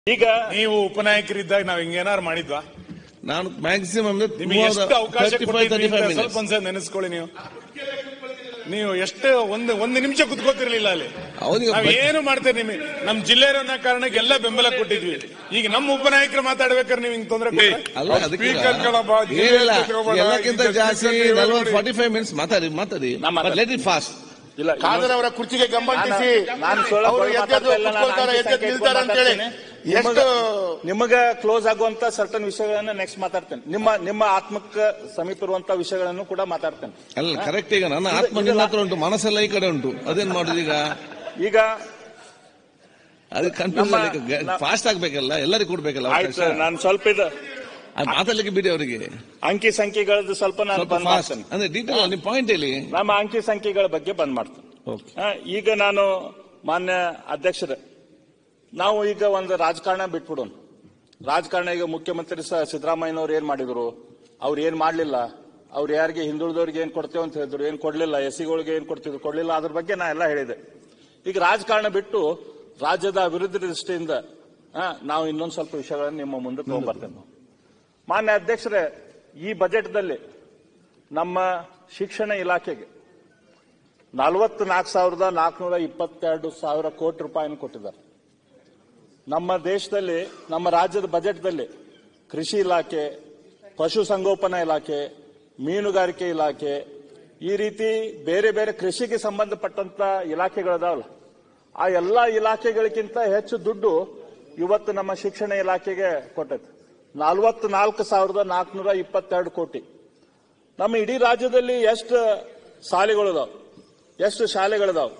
ಈಗ ನೀವು ಉಪನಾಯಕರಿದ್ದಾಗ ನಾವ್ ಹಿಂಗೇನಾರು ಮಾಡಿದ್ವಾ? ನಾನು ಮ್ಯಾಕ್ಸಿಮಮ್ ನಿಮಗೆ ಎಷ್ಟು ಅವಕಾಶ ಸ್ವಲ್ಪ ಒಂದ್ಸಲ ನೆನೆಸ್ಕೊಳ್ಳಿ. ನೀವು ಎಷ್ಟು ಒಂದು ನಿಮಿಷ ಕುತ್ಕೋತಿರ್ಲಿಲ್ಲ ಅಲ್ಲಿ. ನಾವ್ ಏನು ಮಾಡ್ತೀರಿ ನಿಮಗೆ? ನಮ್ ಜಿಲ್ಲೆಯವರು ಅನ್ನೋ ಕಾರಣಕ್ಕೆ ಎಲ್ಲ ಬೆಂಬಲ ಕೊಟ್ಟಿದ್ವಿ. ಈಗ ನಮ್ಮ ಉಪನಾಯಕರು ಮಾತಾಡ್ಬೇಕಾದ್ರೆ ನೀವು ಹಿಂಗ್ ತೊಂದರೆ ಎಲ್ಲಕ್ಕಿಂತ ಜಾಸ್ತಿ 45 ಮಿನಿಟ್ಸ್ ಮಾತಾಡಿ ಲೆಟ್ ಇಟ್ ಫಾಸ್ಟ್. ಇಲ್ಲ, ಖಾದರ್ ಅವರ ಕುರ್ಚಿಗೆ ಗಂಬಂಟಿಸಿ ನಿಮಗ ಕ್ಲೋಸ್ ಆಗುವಂತ ಸರ್ಟನ್ ವಿಷಯಗಳನ್ನ ನೆಕ್ಸ್ಟ್ ಮಾತಾಡ್ತೇನೆ. ನಿಮ್ಮ ಆತ್ಮಕ್ಕೆ ಸಮೀಪ ಇರುವಂತ ವಿಷಯಗಳನ್ನು ಕೂಡ ಮಾತಾಡ್ತೇನೆ. ಅಲ್ಲ, ಕರೆಕ್ಟ್. ಈಗ ನನ್ನ ಆತ್ಮ ನಿನ್ನ ಹತ್ರ ಉಂಟು, ಮನಸ್ಸೆಲ್ಲ ಈ ಕಡೆ ಉಂಟು. ಅದೇನ್ ಮಾಡುದು ಈಗ ಅದಕ್ಕೆ ಫಾಸ್ಟ್ ಆಗ್ಬೇಕಲ್ಲ, ಎಲ್ಲರಿಗೂ ಕೊಡ್ಬೇಕಲ್ಲ. ನಾನು ಸ್ವಲ್ಪ ಮಾತಾಡ್ಲಿಕ್ಕೆ ಬಿಡಿ ಅವರಿಗೆ. ಅಂಕಿ ಸಂಖ್ಯೆಗಳದ್ದು ಸ್ವಲ್ಪ ನಾನು ಬಂದ್ ಮಾಡ್ತೇನೆ. ಅಂದ್ರೆ ಡೀಟೇಲ್ ನಿಮ್ ಪಾಯಿಂಟ್ ಹೇಳಿ. ನಮ್ಮ ಅಂಕಿ ಸಂಖ್ಯೆಗಳ ಬಗ್ಗೆ ಬಂದ್ ಮಾಡ್ತೇನೆ. ಈಗ ನಾನು ಮಾನ್ಯ ಅಧ್ಯಕ್ಷರೇ, ನಾವು ಈಗ ಒಂದು ರಾಜಕಾರಣ ಬಿಟ್ಬಿಡೋಣ. ರಾಜಕಾರಣ ಈಗ ಮುಖ್ಯಮಂತ್ರಿ ಸಿದ್ದರಾಮಯ್ಯನವ್ರು ಏನ್ ಮಾಡಿದ್ರು, ಅವ್ರು ಏನ್ ಮಾಡ್ಲಿಲ್ಲ, ಅವ್ರು ಯಾರಿಗೆ ಹಿಂದುಳಿದವ್ರಿಗೆ ಏನ್ ಕೊಡ್ತೇವೆ ಅಂತ ಹೇಳಿದ್ರು, ಏನ್ ಕೊಡ್ಲಿಲ್ಲ, ಎಸ್ಸಿಗಳಿಗೆ ಏನ್ ಕೊಡ್ತಿದ್ರು ಕೊಡ್ಲಿಲ್ಲ, ಅದ್ರ ಬಗ್ಗೆ ನಾ ಎಲ್ಲ ಹೇಳಿದೆ. ಈಗ ರಾಜಕಾರಣ ಬಿಟ್ಟು ರಾಜ್ಯದ ಅಭಿವೃದ್ಧಿ ದೃಷ್ಟಿಯಿಂದ ನಾವು ಇನ್ನೊಂದು ಸ್ವಲ್ಪ ವಿಷಯಗಳನ್ನು ನಿಮ್ಮ ಮುಂದೆ ತಗೊಂಡ್ಬರ್ತೇವೆ. ಮಾನ್ಯ ಅಧ್ಯಕ್ಷರೇ, ಈ ಬಜೆಟ್ದಲ್ಲಿ ನಮ್ಮ ಶಿಕ್ಷಣ ಇಲಾಖೆಗೆ 44,422 ಕೋಟಿ ರೂಪಾಯಿಯನ್ನು ಕೊಟ್ಟಿದ್ದಾರೆ. ನಮ್ಮ ದೇಶದಲ್ಲಿ, ನಮ್ಮ ರಾಜ್ಯದ ಬಜೆಟ್ದಲ್ಲಿ ಕೃಷಿ ಇಲಾಖೆ, ಪಶುಸಂಗೋಪನಾ ಇಲಾಖೆ, ಮೀನುಗಾರಿಕೆ ಇಲಾಖೆ, ಈ ರೀತಿ ಬೇರೆ ಬೇರೆ ಕೃಷಿಗೆ ಸಂಬಂಧಪಟ್ಟಂತ ಇಲಾಖೆಗಳಿದಾವಲ್ಲ, ಆ ಎಲ್ಲಾ ಇಲಾಖೆಗಳಿಗಿಂತ ಹೆಚ್ಚು ದುಡ್ಡು ಇವತ್ತು ನಮ್ಮ ಶಿಕ್ಷಣ ಇಲಾಖೆಗೆ ಕೊಟ್ಟೈತೆ. 44,422 ಕೋಟಿ. ನಮ್ಮ ಇಡೀ ರಾಜ್ಯದಲ್ಲಿ ಎಷ್ಟು ಶಾಲೆಗಳಿದಾವೆ, ಎಷ್ಟು ಶಾಲೆಗಳಿದಾವೆ?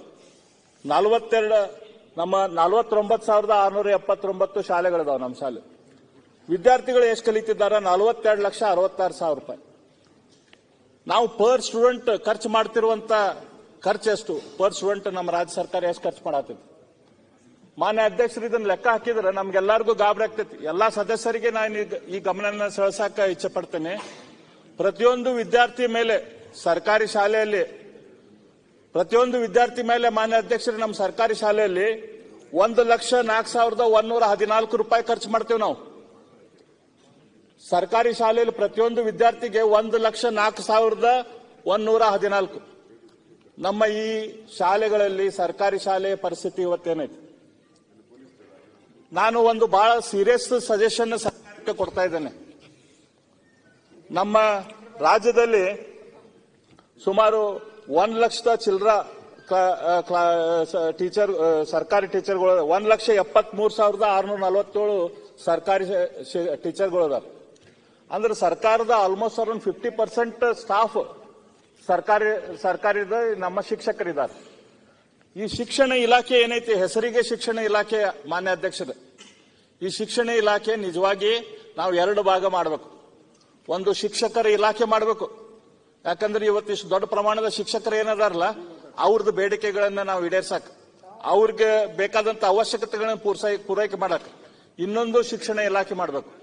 49,679 ಶಾಲೆಗಳಿದಾವೆ ನಮ್ಮ ಶಾಲೆ. ವಿದ್ಯಾರ್ಥಿಗಳು ಎಷ್ಟು ಕಲಿತಿದ್ದಾರೆ? 42,66,000 ರೂಪಾಯಿ. ನಾವು ಪರ್ ಸ್ಟೂಡೆಂಟ್ ಖರ್ಚು ಮಾಡ್ತಿರುವಂತ ಖರ್ಚು ಎಷ್ಟು? ಪರ್ ಸ್ಟೂಡೆಂಟ್ ನಮ್ಮ ರಾಜ್ಯ ಸರ್ಕಾರ ಎಷ್ಟು ಖರ್ಚು ಮಾಡತ್ತಿದೆ? ಮಾನ್ಯ ಅಧ್ಯಕ್ಷರು, ಇದನ್ನ ಲೆಕ್ಕ ಹಾಕಿದ್ರೆ ನಮ್ಗೆಲ್ಲರಿಗೂ ಗಾಬರಿ ಆಗ್ತೈತಿ. ಎಲ್ಲಾ ಸದಸ್ಯರಿಗೆ ನಾನು ಈ ಗಮನ ಸೆಳೆಸಾಕ ಇಚ್ಛೆ ಪಡ್ತೇನೆ. ಪ್ರತಿಯೊಂದು ವಿದ್ಯಾರ್ಥಿ ಮೇಲೆ ಸರ್ಕಾರಿ ಶಾಲೆಯಲ್ಲಿ, ಪ್ರತಿಯೊಂದು ವಿದ್ಯಾರ್ಥಿ ಮೇಲೆ ಮಾನ್ಯ ಅಧ್ಯಕ್ಷರು, ನಮ್ಮ ಸರ್ಕಾರಿ ಶಾಲೆಯಲ್ಲಿ 1,04,114 ರೂಪಾಯಿ ಖರ್ಚು ಮಾಡ್ತೇವೆ ನಾವು. ಸರ್ಕಾರಿ ಶಾಲೆಯಲ್ಲಿ ಪ್ರತಿಯೊಂದು ವಿದ್ಯಾರ್ಥಿಗೆ 1,04,114. ನಮ್ಮ ಈ ಶಾಲೆಗಳಲ್ಲಿ, ಸರ್ಕಾರಿ ಶಾಲೆಯ ಪರಿಸ್ಥಿತಿ ಇವತ್ತೇನೈತಿ? ನಾನು ಒಂದು ಬಹಳ ಸೀರಿಯಸ್ ಸಜೆಷನ್ ಸರ್ಕಾರಕ್ಕೆ ಕೊಡ್ತಾ ಇದ್ದೇನೆ. ನಮ್ಮ ರಾಜ್ಯದಲ್ಲಿ ಸುಮಾರು 1 ಲಕ್ಷದ ಚಿಲ್ಲರ ಟೀಚರ್, ಸರ್ಕಾರಿ ಟೀಚರ್ಗಳು, 1,73,647 ಸರ್ಕಾರಿ ಟೀಚರ್ಗಳಿದ್ದಾರೆ. ಅಂದ್ರೆ ಸರ್ಕಾರದ ಆಲ್ಮೋಸ್ಟ್ ಅರೌಂಡ್ 50% ಸ್ಟಾಫ್ ಸರ್ಕಾರಿ ನಮ್ಮ ಶಿಕ್ಷಕರಿದ್ದಾರೆ. ಈ ಶಿಕ್ಷಣ ಇಲಾಖೆ ಏನೈತಿ, ಹೆಸರಿಗೆ ಶಿಕ್ಷಣ ಇಲಾಖೆ, ಮಾನ್ಯ ಅಧ್ಯಕ್ಷರೇ, ಈ ಶಿಕ್ಷಣ ಇಲಾಖೆ ನಿಜವಾಗಿ ನಾವು 2 ಭಾಗ ಮಾಡಬೇಕು. ಒಂದು ಶಿಕ್ಷಕರ ಇಲಾಖೆ ಮಾಡಬೇಕು. ಯಾಕಂದ್ರೆ ಇವತ್ತಿಷ್ಟು ದೊಡ್ಡ ಪ್ರಮಾಣದ ಶಿಕ್ಷಕರು ಏನದಾರಲ್ಲ, ಅವ್ರದ್ದು ಬೇಡಿಕೆಗಳನ್ನ ನಾವು ಈಡೇರ್ಸಕ್, ಅವ್ರಿಗೆ ಬೇಕಾದಂತ ಅವಶ್ಯಕತೆಗಳನ್ನ ಪೂರೈಕೆ ಮಾಡಕ್ ಇನ್ನೊಂದು ಶಿಕ್ಷಣ ಇಲಾಖೆ ಮಾಡಬೇಕು.